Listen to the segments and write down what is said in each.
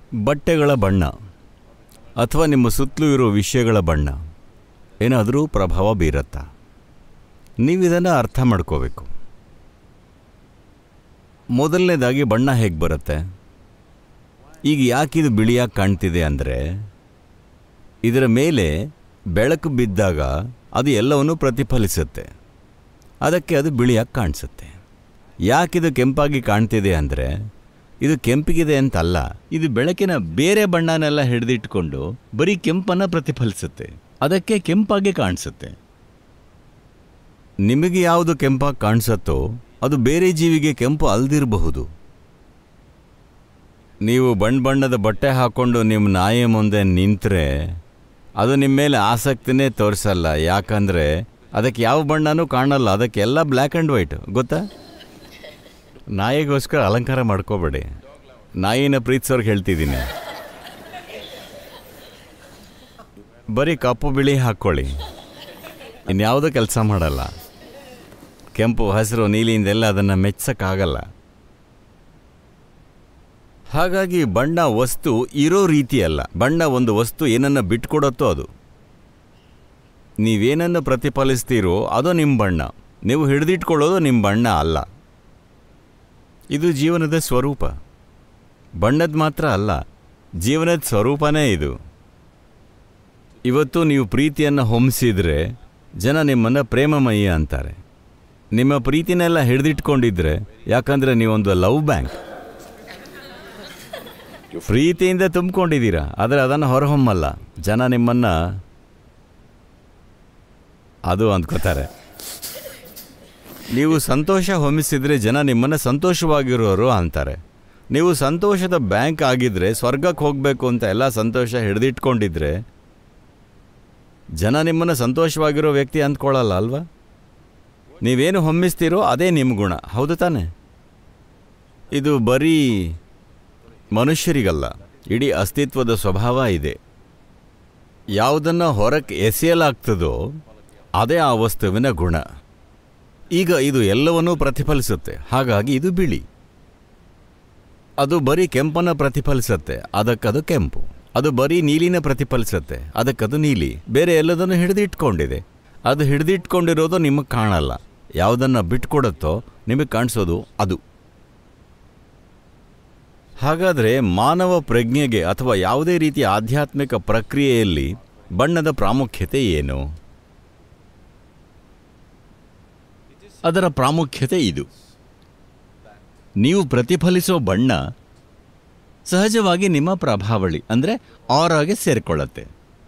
ಬಟ್ಟೆಗಳ ಬಣ್ಣ ಅಥವಾ ನಿಮ್ಮ ಸುತ್ತಲೂ ಇರೋ ವಿಷಯಗಳ ಬಣ್ಣ ಏನಾದರೂ ಪ್ರಭಾವ ಬೀರುತ್ತಾ? ನೀವಿದನ್ನು ಅರ್ಥ ಮಾಡ್ಕೋಬೇಕು. ಮೊದಲನೇದಾಗಿ ಬಣ್ಣ ಹೇಗೆ ಬರುತ್ತೆ? ಈಗ ಯಾಕಿದು ಬಿಳಿಯಾಗಿ ಕಾಣ್ತಿದೆ ಅಂದರೆ, ಇದರ ಮೇಲೆ ಬೆಳಕು ಬಿದ್ದಾಗ ಅದು ಎಲ್ಲವನ್ನೂ ಪ್ರತಿಫಲಿಸುತ್ತೆ, ಅದಕ್ಕೆ ಅದು ಬಿಳಿಯಾಗಿ ಕಾಣಿಸುತ್ತೆ. ಯಾಕಿದು ಕೆಂಪಾಗಿ ಕಾಣ್ತಿದೆ ಅಂದರೆ, ಇದು ಕೆಂಪಿಗಿದೆ ಅಂತಲ್ಲ, ಇದು ಬೆಳಕಿನ ಬೇರೆ ಬಣ್ಣನೆಲ್ಲ ಹಿಡಿದಿಟ್ಕೊಂಡು ಬರೀ ಕೆಂಪನ್ನು ಪ್ರತಿಫಲಿಸುತ್ತೆ, ಅದಕ್ಕೆ ಕೆಂಪಾಗಿ ಕಾಣಿಸುತ್ತೆ. ನಿಮಗೆ ಯಾವುದು ಕೆಂಪಾಗಿ ಕಾಣಿಸುತ್ತೋ ಅದು ಬೇರೆ ಜೀವಿಗೆ ಕೆಂಪು ಅಲ್ದಿರಬಹುದು. ನೀವು ಬಣ್ಣದ ಬಟ್ಟೆ ಹಾಕ್ಕೊಂಡು ನಿಮ್ಮ ನಾಯಿ ಮುಂದೆ ನಿಂತರೆ ಅದು ನಿಮ್ಮ ಮೇಲೆ ಆಸಕ್ತಿನೇ ತೋರಿಸಲ್ಲ, ಯಾಕಂದರೆ ಅದಕ್ಕೆ ಯಾವ ಬಣ್ಣನೂ ಕಾಣಲ್ಲ, ಅದಕ್ಕೆಲ್ಲ ಬ್ಲ್ಯಾಕ್ ಆ್ಯಂಡ್ ವೈಟ್. ಗೊತ್ತಾ? ನಾಯಿಗೋಸ್ಕರ ಅಲಂಕಾರ ಮಾಡ್ಕೋಬೇಡಿ. ನಾಯಿನ ಪ್ರೀತಿಸೋರ್ಗೆ ಹೇಳ್ತಿದ್ದೀನಿ, ಬರೀ ಕಪ್ಪು ಬಿಳಿ ಹಾಕ್ಕೊಳ್ಳಿ, ಇನ್ಯಾವುದೂ ಕೆಲಸ ಮಾಡಲ್ಲ. ಕೆಂಪು, ಹಸಿರು, ನೀಲಿಯಿಂದೆಲ್ಲ ಅದನ್ನು ಮೆಚ್ಚಕ್ಕಾಗಲ್ಲ. ಹಾಗಾಗಿ ಬಣ್ಣ ವಸ್ತು ಇರೋ ರೀತಿಯಲ್ಲ. ಬಣ್ಣ ಒಂದು ವಸ್ತು ಏನನ್ನು ಬಿಟ್ಕೊಡತ್ತೋ ಅದು. ನೀವೇನನ್ನು ಪ್ರತಿಫಲಿಸ್ತೀರೋ ಅದು ನಿಮ್ಮ ಬಣ್ಣ. ನೀವು ಹಿಡಿದಿಟ್ಕೊಳ್ಳೋದು ನಿಮ್ಮ ಬಣ್ಣ ಅಲ್ಲ. ಇದು ಜೀವನದ ಸ್ವರೂಪ. ಬಣ್ಣದ ಮಾತ್ರ ಅಲ್ಲ, ಜೀವನದ ಸ್ವರೂಪನೇ ಇದು. ಇವತ್ತು ನೀವು ಪ್ರೀತಿಯನ್ನು ಹೊಮ್ಮಿಸಿದರೆ ಜನ ನಿಮ್ಮನ್ನು ಪ್ರೇಮಮಯಿ ಅಂತಾರೆ. ನಿಮ್ಮ ಪ್ರೀತಿನೆಲ್ಲ ಹಿಡಿದಿಟ್ಕೊಂಡಿದ್ರೆ, ಯಾಕಂದರೆ ನೀವೊಂದು ಲವ್ ಬ್ಯಾಂಕ್, ಪ್ರೀತಿಯಿಂದ ತುಂಬಿಕೊಂಡಿದ್ದೀರಾ, ಆದರೆ ಅದನ್ನು ಹೊರಹೊಮ್ಮಲ್ಲ. ಜನ ನಿಮ್ಮನ್ನು ಅದು ಅಂದ್ಕೋತಾರೆ. ನೀವು ಸಂತೋಷ ಹೊಮ್ಮಿಸಿದರೆ ಜನ ನಿಮ್ಮನ್ನು ಸಂತೋಷವಾಗಿರೋರು ಅಂತಾರೆ. ನೀವು ಸಂತೋಷದ ಬ್ಯಾಂಕ್ ಆಗಿದ್ದರೆ, ಸ್ವರ್ಗಕ್ಕೆ ಹೋಗಬೇಕು ಅಂತ ಎಲ್ಲ ಸಂತೋಷ ಹಿಡಿದಿಟ್ಕೊಂಡಿದ್ರೆ ಜನ ನಿಮ್ಮನ್ನು ಸಂತೋಷವಾಗಿರೋ ವ್ಯಕ್ತಿ ಅಂದ್ಕೊಳ್ಳಲ್ಲ ಅಲ್ವಾ? ನೀವೇನು ಹೊಮ್ಮಿಸ್ತೀರೋ ಅದೇ ನಿಮ್ಮ ಗುಣ, ಹೌದು ತಾನೆ? ಇದು ಬರೀ ಮನುಷ್ಯರಿಗಲ್ಲ, ಇಡೀ ಅಸ್ತಿತ್ವದ ಸ್ವಭಾವ ಇದೆ. ಯಾವುದನ್ನು ಹೊರಕ್ಕೆ ಎಸೆಯಲಾಗ್ತದೋ ಅದೇ ಆ ವಸ್ತುವಿನ ಗುಣ. ಈಗ ಇದು ಎಲ್ಲವನ್ನೂ ಪ್ರತಿಫಲಿಸುತ್ತೆ, ಹಾಗಾಗಿ ಇದು ಬಿಳಿ. ಅದು ಬರೀ ಕೆಂಪನ್ನು ಪ್ರತಿಫಲಿಸುತ್ತೆ, ಅದಕ್ಕದು ಕೆಂಪು. ಅದು ಬರೀ ನೀಲಿನ ಪ್ರತಿಫಲಿಸುತ್ತೆ, ಅದಕ್ಕದು ನೀಲಿ. ಬೇರೆ ಎಲ್ಲದನ್ನು ಹಿಡಿದಿಟ್ಕೊಂಡಿದೆ, ಅದು ಹಿಡಿದಿಟ್ಕೊಂಡಿರೋದು ನಿಮಗೆ ಕಾಣಲ್ಲ. ಯಾವುದನ್ನು ಬಿಟ್ಕೊಡುತ್ತೋ ನಿಮಗೆ ಕಾಣಿಸೋದು ಅದು. ಹಾಗಾದರೆ ಮಾನವ ಪ್ರಜ್ಞೆಗೆ ಅಥವಾ ಯಾವುದೇ ರೀತಿಯ ಆಧ್ಯಾತ್ಮಿಕ ಪ್ರಕ್ರಿಯೆಯಲ್ಲಿ ಬಣ್ಣದ ಪ್ರಾಮುಖ್ಯತೆ ಏನು? ಅದರ ಪ್ರಾಮುಖ್ಯತೆ ಇದು: ನೀವು ಪ್ರತಿಫಲಿಸೋ ಬಣ್ಣ ಸಹಜವಾಗಿ ನಿಮ್ಮ ಪ್ರಭಾವಳಿ ಅಂದರೆ ಆರಾಗೆ ಸೇರಿಕೊಳ್ಳುತ್ತೆ.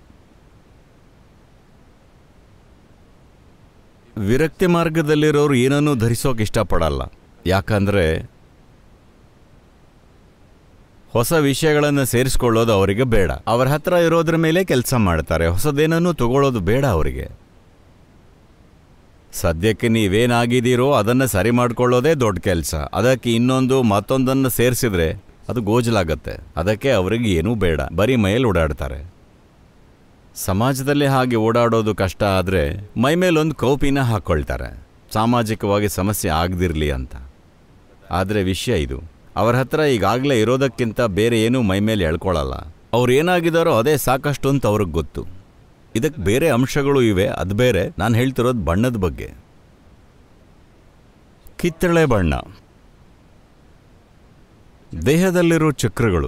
ವಿರಕ್ತಿ ಮಾರ್ಗದಲ್ಲಿರೋರು ಏನನ್ನೂ ಧರಿಸೋಕೆ ಇಷ್ಟಪಡಲ್ಲ, ಯಾಕಂದರೆ ಹೊಸ ವಿಷಯಗಳನ್ನು ಸೇರಿಸ್ಕೊಳ್ಳೋದು ಅವರಿಗೆ ಬೇಡ. ಅವರ ಹತ್ರ ಇರೋದ್ರ ಮೇಲೆ ಕೆಲಸ ಮಾಡ್ತಾರೆ, ಹೊಸದೇನನ್ನೂ ತಗೊಳ್ಳೋದು ಬೇಡ ಅವರಿಗೆ. ಸದ್ಯಕ್ಕೆ ನೀವೇನಾಗಿದ್ದೀರೋ ಅದನ್ನು ಸರಿ ಮಾಡ್ಕೊಳ್ಳೋದೇ ದೊಡ್ಡ ಕೆಲಸ. ಅದಕ್ಕೆ ಇನ್ನೊಂದು ಮತ್ತೊಂದನ್ನು ಸೇರಿಸಿದ್ರೆ ಅದು ಗೋಜಲಾಗತ್ತೆ. ಅದಕ್ಕೆ ಅವರಿಗೆ ಏನೂ ಬೇಡ, ಬರೀ ಮೈಯಲ್ಲಿ ಓಡಾಡ್ತಾರೆ. ಸಮಾಜದಲ್ಲಿ ಹಾಗೆ ಓಡಾಡೋದು ಕಷ್ಟ ಆದರೆ ಮೈಮೇಲೊಂದು ಕೌಪಿನ ಹಾಕ್ಕೊಳ್ತಾರೆ, ಸಾಮಾಜಿಕವಾಗಿ ಸಮಸ್ಯೆ ಆಗದಿರಲಿ ಅಂತ. ಆದರೆ ವಿಷಯ ಇದು, ಅವರ ಹತ್ರ ಈಗಾಗಲೇ ಇರೋದಕ್ಕಿಂತ ಬೇರೆ ಏನೂ ಮೈಮೇಲೆ ಎಳ್ಕೊಳ್ಳಲ್ಲ. ಅವ್ರು ಏನಾಗಿದ್ದಾರೋ ಅದೇ ಸಾಕಷ್ಟು ಅಂತ ಅವ್ರಿಗೆ ಗೊತ್ತು. ಇದಕ್ಕೆ ಬೇರೆ ಅಂಶಗಳು ಇವೆ, ಅದು ಬೇರೆ. ನಾನು ಹೇಳ್ತಿರೋದು ಬಣ್ಣದ ಬಗ್ಗೆ. ಕಿತ್ತಳೆ ಬಣ್ಣ. ದೇಹದಲ್ಲಿರೋ ಚಕ್ರಗಳು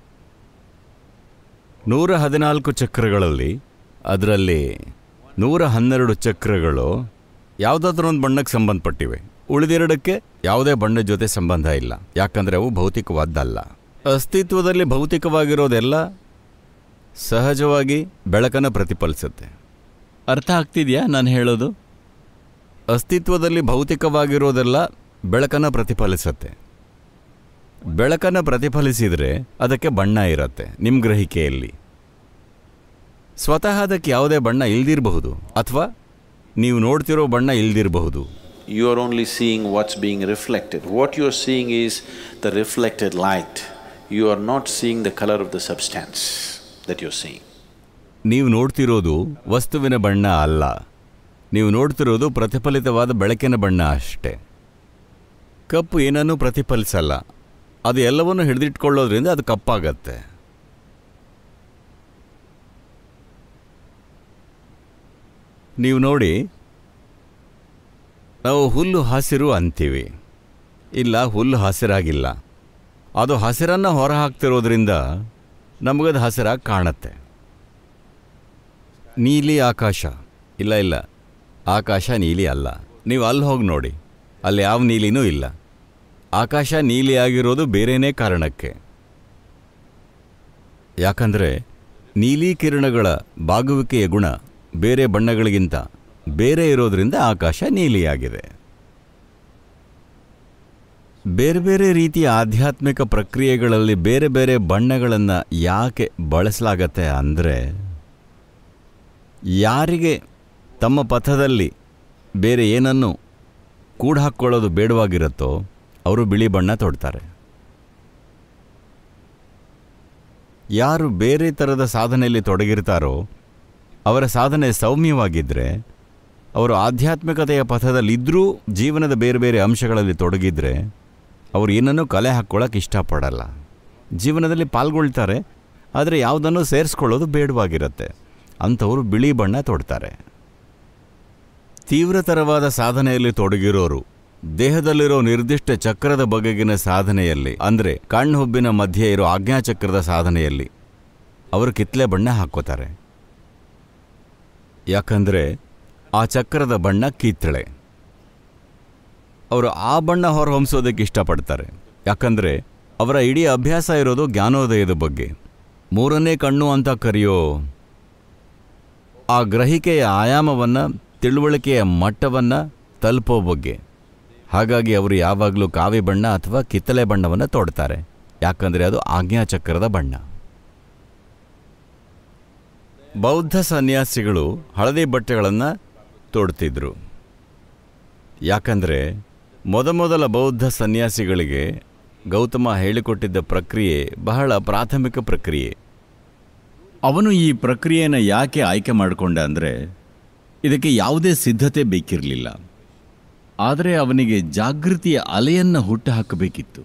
114 ಚಕ್ರಗಳಲ್ಲಿ ಅದರಲ್ಲಿ 112 ಚಕ್ರಗಳು ಯಾವುದಾದ್ರೂ ಒಂದು ಬಣ್ಣಕ್ಕೆ ಸಂಬಂಧಪಟ್ಟಿವೆ. ಉಳಿದೆರಡಕ್ಕೆ ಯಾವುದೇ ಬಣ್ಣದ ಜೊತೆ ಸಂಬಂಧ ಇಲ್ಲ, ಯಾಕಂದರೆ ಅವು ಭೌತಿಕವಾದ್ದಲ್ಲ. ಅಸ್ತಿತ್ವದಲ್ಲಿ ಭೌತಿಕವಾಗಿರೋದೆಲ್ಲ ಸಹಜವಾಗಿ ಬೆಳಕನ್ನು ಪ್ರತಿಫಲಿಸುತ್ತೆ. ಅರ್ಥ ಆಗ್ತಿದೆಯಾ ನಾನು ಹೇಳೋದು? ಅಸ್ತಿತ್ವದಲ್ಲಿ ಭೌತಿಕವಾಗಿರೋದೆಲ್ಲ ಬೆಳಕನ್ನು ಪ್ರತಿಫಲಿಸುತ್ತೆ. ಬೆಳಕನ್ನು ಪ್ರತಿಫಲಿಸಿದರೆ ಅದಕ್ಕೆ ಬಣ್ಣ ಇರುತ್ತೆ ನಿಮ್ಮ ಗ್ರಹಿಕೆಯಲ್ಲಿ. ಸ್ವತಃ ಅದಕ್ಕೆ ಯಾವುದೇ ಬಣ್ಣ ಇಲ್ದಿರಬಹುದು, ಅಥವಾ ನೀವು ನೋಡ್ತಿರೋ ಬಣ್ಣ ಇಲ್ದಿರಬಹುದು. You are only seeing what's being reflected. What you are seeing is the reflected light. You are not seeing the color of the substance that you are seeing. ನೀವು ನೋಡ್ತಿರೋದು ವಸ್ತುವಿನ ಬಣ್ಣ ಅಲ್ಲ, ನೀವು ನೋಡ್ತಿರೋದು ಪ್ರತಿಫಲಿತವಾದ ಬೆಳಕಿನ ಬಣ್ಣ ಅಷ್ಟೇ. ಕಪ್ಪು ಏನನ್ನೂ ಪ್ರತಿಫಲಿಸಲ್ಲ, ಅದು ಎಲ್ಲವನ್ನೂ ಹಿಡಿದಿಟ್ಕೊಳ್ಳೋದ್ರಿಂದ ಅದು ಕಪ್ಪಾಗತ್ತೆ. ನೀವು ನೋಡಿ, ನಾವು ಹುಲ್ಲು ಹಸಿರು ಅಂತೀವಿ. ಇಲ್ಲ, ಹುಲ್ಲು ಹಸಿರಾಗಿಲ್ಲ. ಅದು ಹಸಿರನ್ನು ಹೊರಹಾಕ್ತಿರೋದ್ರಿಂದ ನಮಗದು ಹಸಿರಾಗಿ ಕಾಣುತ್ತೆ. ನೀಲಿ ಆಕಾಶ, ಇಲ್ಲ, ಆಕಾಶ ನೀಲಿ ಅಲ್ಲ. ನೀವು ಅಲ್ಲಿ ಹೋಗಿ ನೋಡಿ, ಅಲ್ಲಿ ಯಾವ ನೀಲಿನೂ ಇಲ್ಲ. ಆಕಾಶ ನೀಲಿ ಆಗಿರೋದು ಬೇರೆಯೇ ಕಾರಣಕ್ಕೆ. ಯಾಕಂದರೆ ನೀಲಿ ಕಿರಣಗಳ ಬಾಗುವಿಕೆಯ ಗುಣ ಬೇರೆ ಬಣ್ಣಗಳಿಗಿಂತ ಬೇರೆ ಇರೋದ್ರಿಂದ ಆಕಾಶ ನೀಲಿಯಾಗಿದೆ. ಬೇರೆ ಬೇರೆ ರೀತಿಯ ಆಧ್ಯಾತ್ಮಿಕ ಪ್ರಕ್ರಿಯೆಗಳಲ್ಲಿ ಬೇರೆ ಬೇರೆ ಬಣ್ಣಗಳನ್ನು ಯಾಕೆ ಬಳಸಲಾಗತ್ತೆ ಅಂದರೆ, ಯಾರಿಗೆ ತಮ್ಮ ಪಥದಲ್ಲಿ ಬೇರೆ ಏನನ್ನು ಕೂಡ ಹಾಕ್ಕೊಳ್ಳೋದು ಬೇಡವಾಗಿರುತ್ತೋ ಅವರು ಬಿಳಿ ಬಣ್ಣ ತೊಡ್ತಾರೆ. ಯಾರು ಬೇರೆ ಥರದ ಸಾಧನೆಯಲ್ಲಿ ತೊಡಗಿರ್ತಾರೋ, ಅವರ ಸಾಧನೆ ಸೌಮ್ಯವಾಗಿದ್ದರೆ, ಅವರು ಆಧ್ಯಾತ್ಮಿಕತೆಯ ಪಥದಲ್ಲಿದ್ದರೂ ಜೀವನದ ಬೇರೆ ಬೇರೆ ಅಂಶಗಳಲ್ಲಿ ತೊಡಗಿದ್ರೆ ಅವರು ಏನನ್ನೂ ಕಲೆ ಹಾಕ್ಕೊಳ್ಳೋಕೆ ಇಷ್ಟಪಡಲ್ಲ. ಜೀವನದಲ್ಲಿ ಪಾಲ್ಗೊಳ್ತಾರೆ, ಆದರೆ ಯಾವುದನ್ನು ಸೇರಿಸ್ಕೊಳ್ಳೋದು ಬೇಡವಾಗಿರುತ್ತೆ. ಅಂಥವರು ಬಿಳಿ ಬಣ್ಣ ತೊಡ್ತಾರೆ. ತೀವ್ರತರವಾದ ಸಾಧನೆಯಲ್ಲಿ ತೊಡಗಿರೋರು ದೇಹದಲ್ಲಿರೋ ನಿರ್ದಿಷ್ಟ ಚಕ್ರದ ಬಗೆಗಿನ ಸಾಧನೆಯಲ್ಲಿ, ಅಂದರೆ ಕಣ್ಣುಹುಬ್ಬಿನ ಮಧ್ಯೆ ಇರೋ ಆಜ್ಞಾಚಕ್ರದ ಸಾಧನೆಯಲ್ಲಿ ಅವರು ಕಿತ್ತಳೆ ಬಣ್ಣ ಹಾಕ್ಕೋತಾರೆ. ಯಾಕಂದರೆ ಆ ಚಕ್ರದ ಬಣ್ಣ ಕಿತ್ತಳೆ. ಅವರು ಆ ಬಣ್ಣ ಹೊರಹೊಮ್ಮಿಸೋದಕ್ಕೆ ಇಷ್ಟಪಡ್ತಾರೆ. ಯಾಕಂದರೆ ಅವರ ಇಡೀ ಅಭ್ಯಾಸ ಇರೋದು ಜ್ಞಾನೋದಯದ ಬಗ್ಗೆ. ಮೂರನೇ ಕಣ್ಣು ಅಂತ ಕರೆಯೋ ಆ ಗ್ರಹಿಕೆಯ ಆಯಾಮವನ್ನು, ತಿಳುವಳಿಕೆಯ ಮಟ್ಟವನ್ನು ತಲುಪೋ ಬಗ್ಗೆ. ಹಾಗಾಗಿ ಅವರು ಯಾವಾಗಲೂ ಕಾವಿ ಬಣ್ಣ ಅಥವಾ ಕಿತ್ತಳೆ ಬಣ್ಣವನ್ನು ತೊಡ್ತಾರೆ. ಯಾಕಂದರೆ ಅದು ಆಜ್ಞಾಚಕ್ರದ ಬಣ್ಣ. ಬೌದ್ಧ ಸನ್ಯಾಸಿಗಳು ಹಳದಿ ಬಟ್ಟೆಗಳನ್ನು ತೊಡ್ತಿದ್ರು. ಯಾಕಂದರೆ ಮೊದಮೊದಲ ಬೌದ್ಧ ಸನ್ಯಾಸಿಗಳಿಗೆ ಗೌತಮ ಹೇಳಿಕೊಟ್ಟಿದ್ದ ಪ್ರಕ್ರಿಯೆ ಬಹಳ ಪ್ರಾಥಮಿಕ ಪ್ರಕ್ರಿಯೆ. ಅವನು ಈ ಪ್ರಕ್ರಿಯೆಯನ್ನು ಯಾಕೆ ಆಯ್ಕೆ ಮಾಡಿಕೊಂಡ ಅಂದರೆ, ಇದಕ್ಕೆ ಯಾವುದೇ ಸಿದ್ಧತೆ ಬೇಕಿರಲಿಲ್ಲ. ಆದರೆ ಅವನಿಗೆ ಜಾಗೃತಿಯ ಅಲೆಯನ್ನು ಹುಟ್ಟುಹಾಕಬೇಕಿತ್ತು.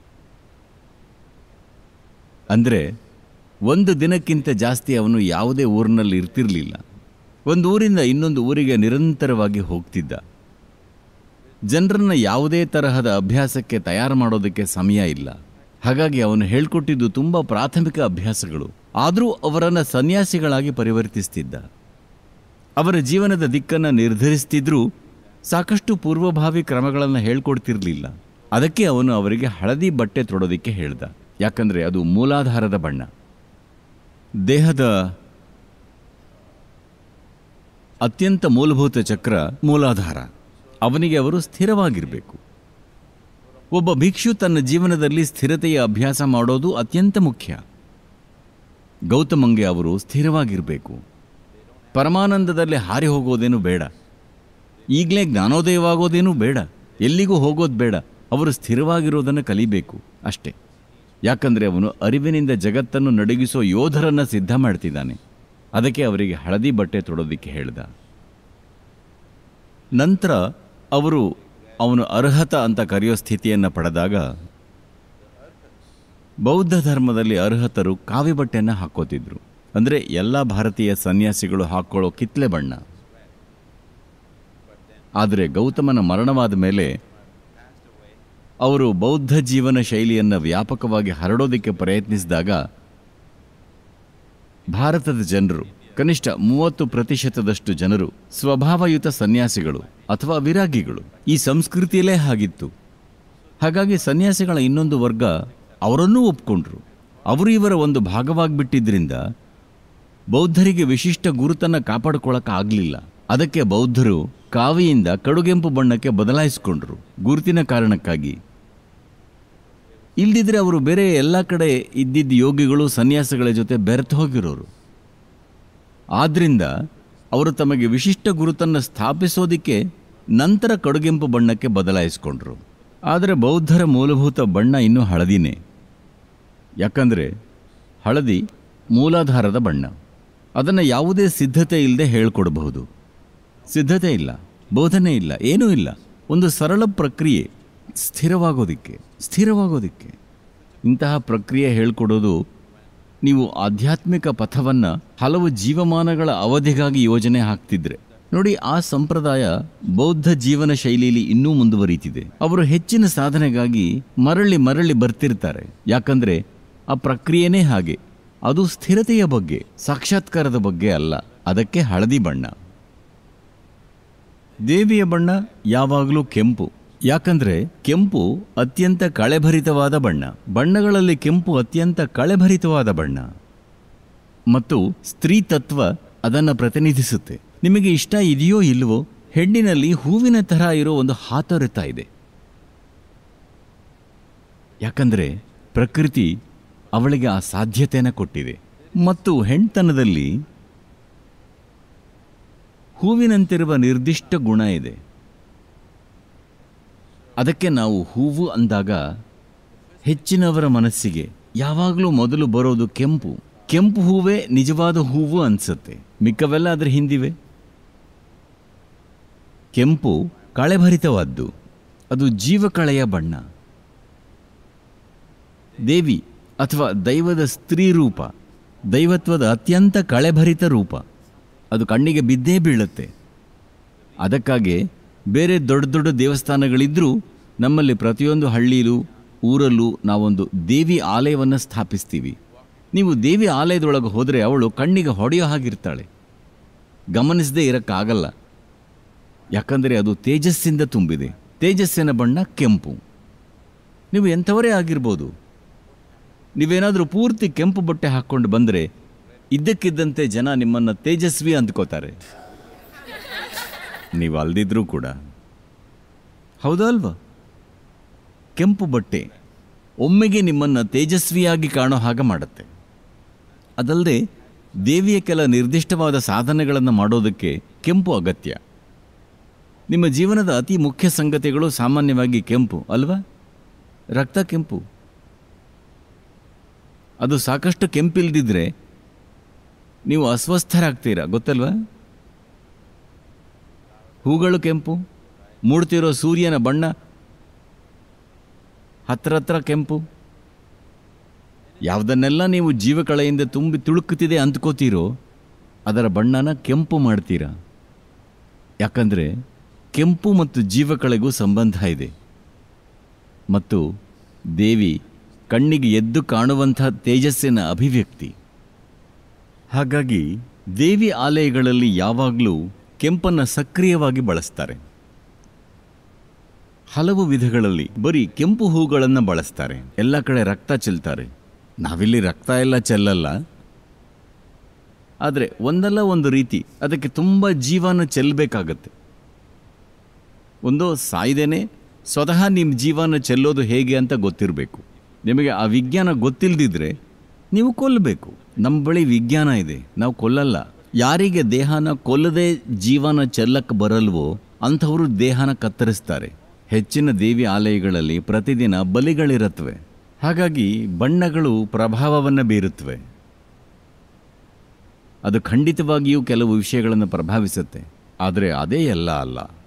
ಅಂದರೆ ಒಂದು ದಿನಕ್ಕಿಂತ ಜಾಸ್ತಿ ಅವನು ಯಾವುದೇ ಊರಿನಲ್ಲಿ ಇರ್ತಿರಲಿಲ್ಲ. ಒಂದು ಊರಿಂದ ಇನ್ನೊಂದು ಊರಿಗೆ ನಿರಂತರವಾಗಿ ಹೋಗ್ತಿದ್ದ. ಜನರನ್ನು ಯಾವುದೇ ತರಹದ ಅಭ್ಯಾಸಕ್ಕೆ ತಯಾರು ಮಾಡೋದಕ್ಕೆ ಸಮಯ ಇಲ್ಲ. ಹಾಗಾಗಿ ಅವನು ಹೇಳ್ಕೊಟ್ಟಿದ್ದು ತುಂಬ ಪ್ರಾಥಮಿಕ ಅಭ್ಯಾಸಗಳು. ಆದರೂ ಅವರನ್ನು ಸನ್ಯಾಸಿಗಳಾಗಿ ಪರಿವರ್ತಿಸ್ತಿದ್ದ. ಅವರ ಜೀವನದ ದಿಕ್ಕನ್ನು ನಿರ್ಧರಿಸ್ತಿದ್ರೂ ಸಾಕಷ್ಟು ಪೂರ್ವಭಾವಿ ಕ್ರಮಗಳನ್ನು ಹೇಳ್ಕೊಡ್ತಿರ್ಲಿಲ್ಲ. ಅದಕ್ಕೆ ಅವನು ಅವರಿಗೆ ಹಳದಿ ಬಟ್ಟೆ ತೊಡೋದಿಕ್ಕೆ ಹೇಳ್ದ. ಯಾಕಂದರೆ ಅದು ಮೂಲಾಧಾರದ ಬಣ್ಣ. ದೇಹದ ಅತ್ಯಂತ ಮೂಲಭೂತ ಚಕ್ರ ಮೂಲಾಧಾರ. ಅವನಿಗೆ ಅವರು ಸ್ಥಿರವಾಗಿರಬೇಕು. ಒಬ್ಬ ಭಿಕ್ಷು ತನ್ನ ಜೀವನದಲ್ಲಿ ಸ್ಥಿರತೆಯ ಅಭ್ಯಾಸ ಮಾಡೋದು ಅತ್ಯಂತ ಮುಖ್ಯ. ಗೌತಮಂಗೆ ಅವರು ಸ್ಥಿರವಾಗಿರಬೇಕು. ಪರಮಾನಂದದಲ್ಲಿ ಹಾರಿ ಹೋಗೋದೇನು ಬೇಡ. ಈಗಲೇ ಜ್ಞಾನೋದಯವಾಗೋದೇನೂ ಬೇಡ. ಎಲ್ಲಿಗೂ ಹೋಗೋದು ಬೇಡ. ಅವರು ಸ್ಥಿರವಾಗಿರೋದನ್ನು ಕಲಿಬೇಕು ಅಷ್ಟೇ. ಯಾಕಂದರೆ ಅವನು ಅರಿವಿನಿಂದ ಜಗತ್ತನ್ನು ನಡುಗಿಸೋ ಯೋಧರನ್ನು ಸಿದ್ಧ ಮಾಡ್ತಿದ್ದಾನೆ. ಅದಕ್ಕೆ ಅವರಿಗೆ ಹಳದಿ ಬಟ್ಟೆ ತೊಡೋದಿಕ್ಕೆ ಹೇಳ್ದ. ನಂತರ ಅವರು ಅವನು ಅರ್ಹತ ಅಂತ ಕರೆಯೋ ಸ್ಥಿತಿಯನ್ನು ಪಡೆದಾಗ, ಬೌದ್ಧ ಧರ್ಮದಲ್ಲಿ ಅರ್ಹತರು ಕಾವಿ ಬಟ್ಟೆಯನ್ನು ಹಾಕ್ಕೋತಿದ್ರು. ಅಂದರೆ ಎಲ್ಲ ಭಾರತೀಯ ಸನ್ಯಾಸಿಗಳು ಹಾಕ್ಕೊಳ್ಳೋ ಕಿತ್ತಳೆ ಬಣ್ಣ. ಆದರೆ ಗೌತಮನ ಮರಣವಾದ ಮೇಲೆ ಅವರು ಬೌದ್ಧ ಜೀವನ ಶೈಲಿಯನ್ನು ವ್ಯಾಪಕವಾಗಿ ಹರಡೋದಕ್ಕೆ ಪ್ರಯತ್ನಿಸಿದಾಗ ಭಾರತದ ಜನರು, ಕನಿಷ್ಠ 30% ಜನರು ಸ್ವಭಾವಯುತ ಸನ್ಯಾಸಿಗಳು ಅಥವಾ ವಿರಾಗಿಗಳು. ಈ ಸಂಸ್ಕೃತಿಯಲ್ಲೇ ಹಾಗಿತ್ತು. ಹಾಗಾಗಿ ಸನ್ಯಾಸಿಗಳ ಇನ್ನೊಂದು ವರ್ಗ ಅವರನ್ನೂ ಒಪ್ಕೊಂಡ್ರು. ಅವರು ಇವರ ಒಂದು ಭಾಗವಾಗಿಬಿಟ್ಟಿದ್ರಿಂದ ಬೌದ್ಧರಿಗೆ ವಿಶಿಷ್ಟ ಗುರುತನ್ನು ಕಾಪಾಡಿಕೊಳ್ಳೋಕ್ಕಾಗಲಿಲ್ಲ. ಅದಕ್ಕೆ ಬೌದ್ಧರು ಕಾವಿಯಿಂದ ಕಡುಗೆಂಪು ಬಣ್ಣಕ್ಕೆ ಬದಲಾಯಿಸಿಕೊಂಡ್ರು, ಗುರುತಿನ ಕಾರಣಕ್ಕಾಗಿ. ಇಲ್ದಿದ್ರೆ ಅವರು ಬೇರೆ ಎಲ್ಲ ಕಡೆ ಇದ್ದಿದ್ದ ಯೋಗಿಗಳು ಸನ್ಯಾಸಿಗಳ ಜೊತೆ ಬೆರೆತು ಹೋಗಿರೋರು. ಆದ್ದರಿಂದ ಅವರು ತಮಗೆ ವಿಶಿಷ್ಟ ಗುರುತನ್ನು ಸ್ಥಾಪಿಸೋದಕ್ಕೆ ನಂತರ ಕಡುಗೆಂಪು ಬಣ್ಣಕ್ಕೆ ಬದಲಾಯಿಸಿಕೊಂಡ್ರು. ಆದರೆ ಬೌದ್ಧರ ಮೂಲಭೂತ ಬಣ್ಣ ಇನ್ನೂ ಹಳದಿನೇ. ಯಾಕಂದರೆ ಹಳದಿ ಮೂಲಾಧಾರದ ಬಣ್ಣ. ಅದನ್ನು ಯಾವುದೇ ಸಿದ್ಧತೆ ಇಲ್ಲದೆ ಹೇಳ್ಕೊಡ್ಬಹುದು. ಸಿದ್ಧತೆ ಇಲ್ಲ, ಬೋಧನೆ ಇಲ್ಲ, ಏನೂ ಇಲ್ಲ. ಒಂದು ಸರಳ ಪ್ರಕ್ರಿಯೆ, ಸ್ಥಿರವಾಗೋದಿಕ್ಕೆ. ಇಂತಹ ಪ್ರಕ್ರಿಯೆ ಹೇಳ್ಕೊಡೋದು ನೀವು ಆಧ್ಯಾತ್ಮಿಕ ಪಥವನ್ನು ಹಲವು ಜೀವಮಾನಗಳ ಅವಧಿಗಾಗಿ ಯೋಜನೆ ಹಾಕ್ತಿದ್ರೆ. ನೋಡಿ, ಆ ಸಂಪ್ರದಾಯ ಬೌದ್ಧ ಜೀವನ ಶೈಲಿಯಲ್ಲಿ ಇನ್ನೂ ಮುಂದುವರಿತಿದೆ. ಅವರು ಹೆಚ್ಚಿನ ಸಾಧನೆಗಾಗಿ ಮರಳಿ ಮರಳಿ ಬರ್ತಿರ್ತಾರೆ. ಯಾಕಂದ್ರೆ ಆ ಪ್ರಕ್ರಿಯೆನೇ ಹಾಗೆ. ಅದು ಸ್ಥಿರತೆಯ ಬಗ್ಗೆ, ಸಾಕ್ಷಾತ್ಕಾರದ ಬಗ್ಗೆ ಅಲ್ಲ. ಅದಕ್ಕೆ ಹಳದಿ ಬಣ್ಣ. ದೇವಿಯ ಬಣ್ಣ ಯಾವಾಗಲೂ ಕೆಂಪು. ಯಾಕಂದ್ರೆ ಕೆಂಪು ಅತ್ಯಂತ ಕಳೆಭರಿತವಾದ ಬಣ್ಣ. ಬಣ್ಣಗಳಲ್ಲಿ ಕೆಂಪು ಅತ್ಯಂತ ಕಳೆಭರಿತವಾದ ಬಣ್ಣ. ಮತ್ತು ಸ್ತ್ರೀ ತತ್ವ ಅದನ್ನು ಪ್ರತಿನಿಧಿಸುತ್ತೆ. ನಿಮಗೆ ಇಷ್ಟ ಇದೆಯೋ ಇಲ್ವೋ, ಹೆಣ್ಣಿನಲ್ಲಿ ಹೂವಿನ ತರಹ ಇರೋ ಒಂದು ಹಾತೊರೆತ ಇದೆ. ಯಾಕಂದ್ರೆ ಪ್ರಕೃತಿ ಅವಳಿಗೆ ಆ ಸಾಧ್ಯತೆಯನ್ನು ಕೊಟ್ಟಿದೆ. ಮತ್ತು ಹೆಣ್ತನದಲ್ಲಿ ಹೂವಿನಂತಿರುವ ನಿರ್ದಿಷ್ಟ ಗುಣ ಇದೆ. ಅದಕ್ಕೆ ನಾವು ಹೂವು ಅಂದಾಗ ಹೆಚ್ಚಿನವರ ಮನಸ್ಸಿಗೆ ಯಾವಾಗಲೂ ಮೊದಲು ಬರೋದು ಕೆಂಪು. ಕೆಂಪು ಹೂವೇ ನಿಜವಾದ ಹೂವು ಅನ್ಸುತ್ತೆ. ಮಿಕ್ಕವೆಲ್ಲ ಅದರ ಹಿಂದಿವೆ. ಕೆಂಪು ಕಳೆಭರಿತವಾದ್ದು. ಅದು ಜೀವಕಳೆಯ ಬಣ್ಣ. ದೇವಿ ಅಥವಾ ದೈವದ ಸ್ತ್ರೀ ರೂಪ, ದೈವತ್ವದ ಅತ್ಯಂತ ಕಳೆಭರಿತ ರೂಪ. ಅದು ಕಣ್ಣಿಗೆ ಬಿದ್ದೇ ಬೀಳುತ್ತೆ. ಅದಕ್ಕಾಗಿ ಬೇರೆ ದೊಡ್ಡ ದೊಡ್ಡ ದೇವಸ್ಥಾನಗಳಿದ್ದರೂ ನಮ್ಮಲ್ಲಿ ಪ್ರತಿಯೊಂದು ಹಳ್ಳಿಲೂ ಊರಲ್ಲೂ ನಾವೊಂದು ದೇವಿ ಆಲಯವನ್ನು ಸ್ಥಾಪಿಸ್ತೀವಿ. ನೀವು ದೇವಿ ಆಲಯದೊಳಗೆ ಹೋದರೆ ಅವಳು ಕಣ್ಣಿಗೆ ಹೊಡೆಯೋ ಹಾಗಿರ್ತಾಳೆ. ಗಮನಿಸದೇ ಇರೋಕ್ಕಾಗಲ್ಲ. ಯಾಕಂದರೆ ಅದು ತೇಜಸ್ಸಿಂದ ತುಂಬಿದೆ. ತೇಜಸ್ಸಿನ ಬಣ್ಣ ಕೆಂಪು. ನೀವು ಎಂಥವರೇ ಆಗಿರ್ಬೋದು, ನೀವೇನಾದರೂ ಪೂರ್ತಿ ಕೆಂಪು ಬಟ್ಟೆ ಹಾಕ್ಕೊಂಡು ಬಂದರೆ ಇದ್ದಕ್ಕಿದ್ದಂತೆ ಜನ ನಿಮ್ಮನ್ನು ತೇಜಸ್ವಿ ಅಂದ್ಕೋತಾರೆ, ನೀವು ಅಲ್ದಿದ್ರೂ ಕೂಡ. ಹೌದಾ ಅಲ್ವಾ? ಕೆಂಪು ಬಟ್ಟೆ ಒಮ್ಮೆಗೆ ನಿಮ್ಮನ್ನು ತೇಜಸ್ವಿಯಾಗಿ ಕಾಣೋ ಹಾಗೆ ಮಾಡುತ್ತೆ. ಅದಲ್ಲದೆ ದೇವಿಯ ಕೆಲ ನಿರ್ದಿಷ್ಟವಾದ ಸಾಧನೆಗಳನ್ನು ಮಾಡೋದಕ್ಕೆ ಕೆಂಪು ಅಗತ್ಯ. ನಿಮ್ಮ ಜೀವನದ ಅತಿ ಮುಖ್ಯ ಸಂಗತಿಗಳು ಸಾಮಾನ್ಯವಾಗಿ ಕೆಂಪು ಅಲ್ವಾ? ರಕ್ತ ಕೆಂಪು. ಅದು ಸಾಕಷ್ಟು ಕೆಂಪಿಲ್ದಿದ್ರೆ ನೀವು ಅಸ್ವಸ್ಥರಾಗ್ತೀರಾ, ಗೊತ್ತಲ್ವಾ? ಹೂಗಳು ಕೆಂಪು, ಮೂಡ್ತಿರೋ ಸೂರ್ಯನ ಬಣ್ಣ ಹತ್ರ ಕೆಂಪು. ಯಾವುದನ್ನೆಲ್ಲ ನೀವು ಜೀವಕಳೆಯಿಂದ ತುಂಬಿ ತುಳುಕುತ್ತಿದೆ ಅಂದ್ಕೋತೀರೋ ಅದರ ಬಣ್ಣನ ಕೆಂಪು ಮಾಡ್ತೀರಾ. ಯಾಕಂದರೆ ಕೆಂಪು ಮತ್ತು ಜೀವಕಳೆಗೂ ಸಂಬಂಧ ಇದೆ. ಮತ್ತು ದೇವಿ ಕಣ್ಣಿಗೆ ಎದ್ದು ಕಾಣುವಂಥ ತೇಜಸ್ಸಿನ ಅಭಿವ್ಯಕ್ತಿ. ಹಾಗಾಗಿ ದೇವಿ ಆಲಯಗಳಲ್ಲಿ ಯಾವಾಗಲೂ ಕೆಂಪನ್ನು ಸಕ್ರಿಯವಾಗಿ ಬಳಸ್ತಾರೆ. ಹಲವು ವಿಧಗಳಲ್ಲಿ ಬರೀ ಕೆಂಪು ಹೂಗಳನ್ನು ಬಳಸ್ತಾರೆ. ಎಲ್ಲ ಕಡೆ ರಕ್ತ ಚೆಲ್ತಾರೆ. ನಾವಿಲ್ಲಿ ರಕ್ತ ಎಲ್ಲ ಚೆಲ್ಲಲ್ಲ, ಆದರೆ ಒಂದಲ್ಲ ಒಂದು ರೀತಿ ಅದಕ್ಕೆ ತುಂಬ ಜೀವನ ಚೆಲ್ಲಬೇಕಾಗತ್ತೆ. ಒಂದೋ ಸಾಯ್ದೇನೆ ಸ್ವತಃ ನಿಮ್ಮ ಜೀವನ ಚೆಲ್ಲೋದು ಹೇಗೆ ಅಂತ ಗೊತ್ತಿರಬೇಕು. ನಿಮಗೆ ಆ ವಿಜ್ಞಾನ ಗೊತ್ತಿಲ್ಲದಿದ್ದರೆ ನೀವು ಕೊಲ್ಲಬೇಕು. ನಮ್ಮ ಬಳಿ ವಿಜ್ಞಾನ ಇದೆ, ನಾವು ಕೊಲ್ಲಲ್ಲ. ಯಾರಿಗೆ ದೇಹನ ಕೊಲ್ಲದೆ ಜೀವನ ಚೆಲ್ಲಕ್ಕೆ ಬರಲ್ವೋ ಅಂಥವರು ದೇಹನ ಕತ್ತರಿಸ್ತಾರೆ. ಹೆಚ್ಚಿನ ದೇವಿ ಆಲಯಗಳಲ್ಲಿ ಪ್ರತಿದಿನ ಬಲಿಗಳಿರುತ್ತವೆ. ಹಾಗಾಗಿ ಬಣ್ಣಗಳು ಪ್ರಭಾವವನ್ನು ಬೀರುತ್ತವೆ. ಅದು ಖಂಡಿತವಾಗಿಯೂ ಕೆಲವು ವಿಷಯಗಳನ್ನು ಪ್ರಭಾವಿಸುತ್ತೆ, ಆದರೆ ಅದೇ ಎಲ್ಲ ಅಲ್ಲ.